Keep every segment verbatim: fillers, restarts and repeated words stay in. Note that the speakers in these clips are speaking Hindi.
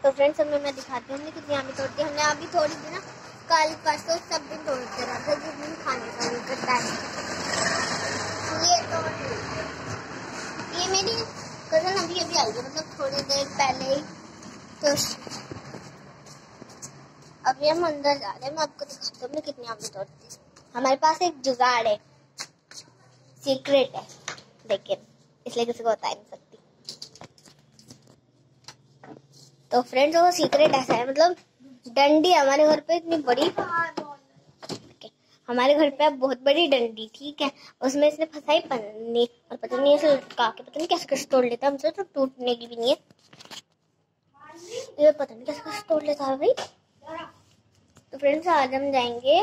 तो फ्रेंड्स हमें मैं दिखाती हूँ हमने कितनी आम तोड़ती है। हमने अभी थोड़ी थी ना, कल परसों सब दिन तोड़ते रहते जिस दिन खाने का भी करता है। ये तोड़ ये मेरी कजन अभी अभी आई है, मतलब थोड़ी देर पहले ही। तो अभी हम अंदर जा रहे हैं, मैं आपको दिखाती हूँ हमने कितनी आम तोड़ती है। हमारे पास एक जुगाड़ है, सीक्रेट है, लेकिन इसलिए किसी को बता नहीं सकती। तो फ्रेंड्स वो सीक्रेट ऐसा है, मतलब डंडी हमारे घर पे इतनी बड़ी, हमारे घर पे अब बहुत बड़ी डंडी, ठीक है, उसमें इसने फंसाई पन्नी और पता नहीं ऐसे लटका के पता नहीं कैसे कैसे तोड़ लेता है। हमसे तो टूटने की भी नहीं है, ये पता नहीं कैसे कैसे तोड़ लेता है भाई। तो फ्रेंड्स आज हम जाएंगे,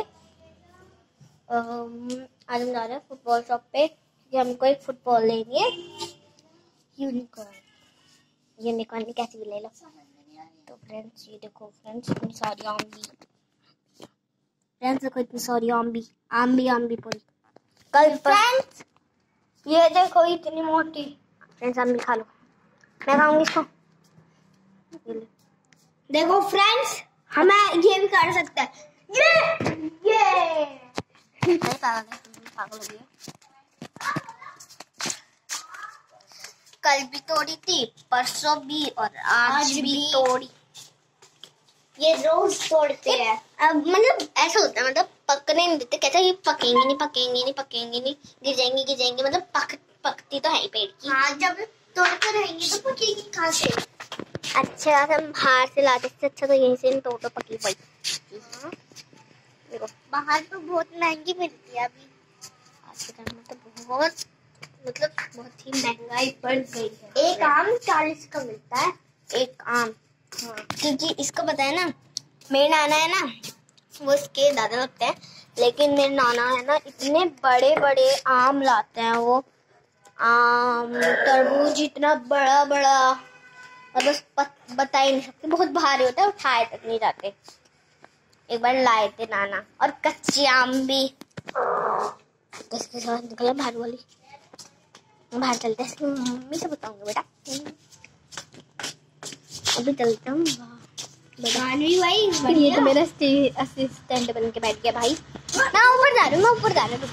आज हम जा रहे हैं फुटबॉल शॉप पे, कि हमको एक फुटबॉल लेनी है यूनिकॉर्न। यूनिकॉर्न कैसी भी ले लो। तो फ्रेंड्स ये देखो फ्रेंड्स इतनी सारी आम भी, फ्रेंड्स देखो इतनी सारी आम भी, आम भी आम भी पूरी। कल फ्रेंड्स ये देखो इतनी मोटी, फ्रेंड्स आम भी खा लो, मैं खाऊंगी इसको। देखो फ्रेंड्स हमें ये भी कर सकते हैं, ये ये पागल हो गई। कल भी तोड़ी थी, परसों भी और आज, आज भी, भी तोड़ी। ये रोज तोड़ते हैं। अब मतलब ऐसा होता है, मतलब पकने नहीं देते, कहते ये पकेंगे नहीं पकेंगे नहीं पकेंगे नहीं, गिर जाएंगे गिर जाएंगे, मतलब पक पकती तो है ही पेड़ की। हाँ जब तोड़ते रहेंगे तो पकेगी कहाँ से। अच्छा हम बाहर से लाते से अच्छा तो यहीं से तोड़ तो पकी पड़ी। देखो बाहर तो बहुत महंगी मिलती है अभी, आज के टाइम में तो बहुत मतलब बहुत ही महंगाई बढ़ गई है। एक आम चालीस का मिलता है, एक आम। हाँ क्योंकि इसको पता है ना, मेरे नाना है ना, वो इसके दादा लगते हैं, लेकिन मेरे नाना है ना इतने बड़े बड़े आम लाते हैं, वो आम तरबूज इतना बड़ा बड़ा, और बस बता ही नहीं सकते, बहुत भारी होता है, उठाए तक नहीं जाते। एक बार लाए थे नाना, और कच्चे आम भी। इसके साथ निकला भारी वाली, बाहर चलते हैं, मम्मी से बताऊंगा बेटा, अभी चलता हूँ भाई। ये तो मेरा असिस्टेंट बन के बैठ गया भाई। मैं ऊपर जा रही हूँ, मैं ऊपर जा रही हूँ।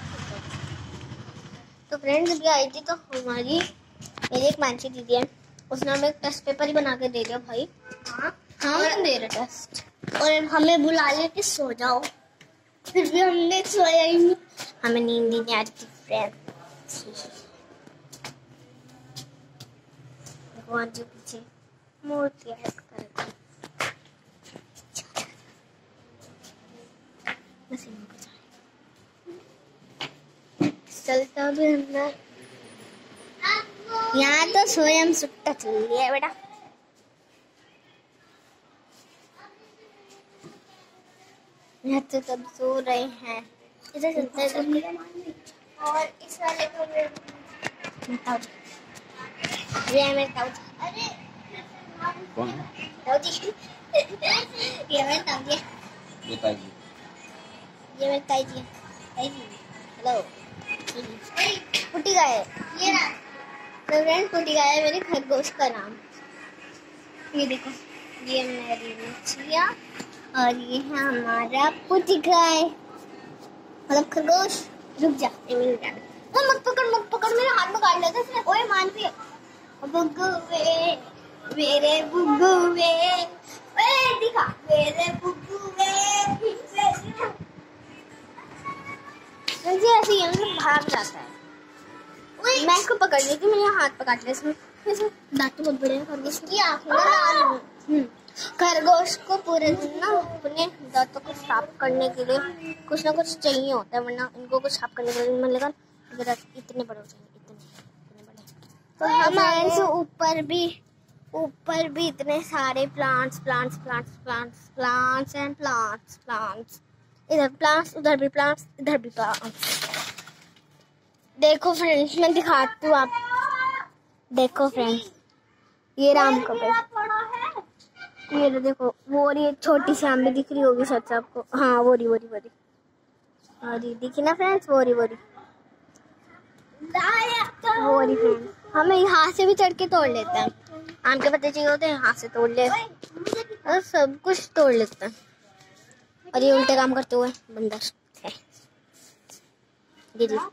तो फ्रेंड्स अभी आई थी तो हमारी मेरी एक मानसी दीदी है, उसने हमें टेस्ट पेपर ही बना के दे दिया भाई। हाँ हाँ दे रहा टेस्ट, और हमें बुला लेके सो जाओ, फिर भी हमने सोया ही नहीं, हमें नींद नहीं आ रही थी फ्रेंड्स। भगवान जी पीछे मूर्ति है, चलता भी अंदर। यहाँ तो स्वयं सुट्टा चल रही है बेटा। यहाँ तो सब सो रहे हैं, इधर चलते हैं। और इस वाले को ये है मेरे ताऊ जी। अरे कौन है? ताऊ जी। ये मेरे ताऊ जी। ये ताई जी। ये मेरे ताई जी। ताई जी। हेलो। पुटी गाय ये ना, तो फ्रेंड पुटी गाय है मेरी खरगोश का नाम। ये देखो ये मेरी मछलियाँ और ये है हमारा पुटी गाय, मतलब खरगोश। रुक जा ये मिल जा, वो मत पकड़ मत पकड़, मेरे हाथ में काट लेता इसने। ओए मानती है बुग्गुए मेरे बुग्गुए, ओए दिखा मेरे बुग्गुए। ऐसे ही मतलब भाग जाता है, मैं इसको पकड़ लेती हूँ, मेरे हाथ पकड़ ले, इसमें दांत तो बहुत बड़े हैं खरगोश की, आँखें लाल हैं। खरगोश को पूरे दिन ना अपने दांतों को साफ करने के लिए कुछ ना कुछ चाहिए होता है, वरना इनको कुछ साफ करने के लिए मिलेगा इतने बड़े हो जाएंगे, इतने इतने बड़े। तो हमारे से ऊपर भी ऊपर भी इतने सारे plants plants plants plants plants and plants plants, इधर प्लांट्स उधर भी प्लांट्स इधर भी प्लांट्स। देखो फ्रेंड्स मैं दिखाती हूँ आप, देखो फ्रेंड्स ये राम का पेड़, ये देखो वो रही एक छोटी सी आम भी दिख रही होगी शायद आपको। हाँ वो रही वो रही वो रही और ये दिखी ना फ्रेंड्स, वो रही वो रही वो रही फ्रेंड्स। हमें यहाँ से भी चढ़ के तोड़ लेते हैं। आम के पत्ते चाहिए होते हैं, हाथ से तोड़ ले और सब कुछ तोड़ लेते हैं। और ये उल्टे काम करते हुए बंदर है। जी जी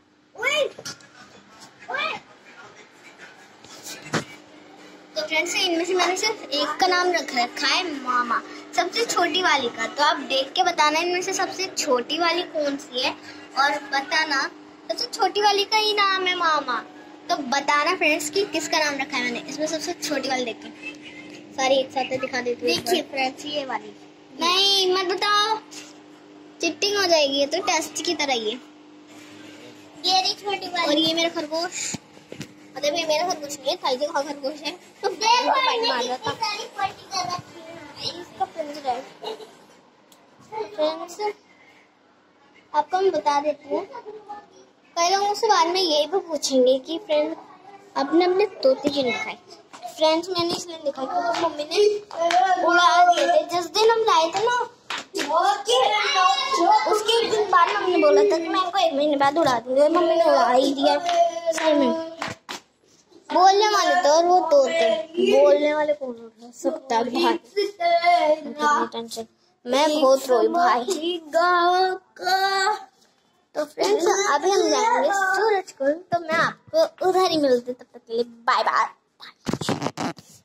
तो फ्रेंड्स इनमें से मैंने सिर्फ एक का नाम रख रखा है मामा, सबसे छोटी वाली का। तो आप देख के बताना इनमें से सबसे छोटी वाली कौन सी है, और बताना सबसे छोटी वाली का ही नाम है मामा। तो बताना फ्रेंड्स कि किसका नाम रखा है मैंने। इसमें सबसे छोटी वाली देख के सारी एक साथ दिखा देती हूँ। देखिए फ्रेंड्स ये वाली नहीं, मत बताओ, चिट्टिंग हो जाएगी। ये तो टेस्ट की तरह ही है। ये रही छोटी वाली। और ये मेरा खरगोश, मतलब ये मेरा खरगोश नहीं है, थाई जगह खरगोश है। तो देखो मार रहा था इसका पिंजरा है। फ्रेंड्स आपको मैं बता देती हूँ, कई लोग मुझसे बाद में यही भी पूछेंगे कि फ्रेंड आपने अपने तोते क्यों दिखाई। फ्रेंड्स मैंने इसलिए दिखाई क्योंकि मम्मी ने उड़ा दिए थे जिस दिन हम लाए थे ना, उसके एक दिन बाद मम्मी ने बोला था कि मैं इनको एक महीने बाद उड़ा दूंगी। मम्मी ने उड़ा ही दिया सही में। बोलने वाले तो और वो तोते, बोलने वाले कौन होते हैं, सकता भाई टेंशन। मैं बहुत रोई भाई। तो फ्रेंड्स अभी हम जाएंगे सूरज को, तो मैं आपको उधर ही मिलती हूँ। तब तक के लिए बाय बाय।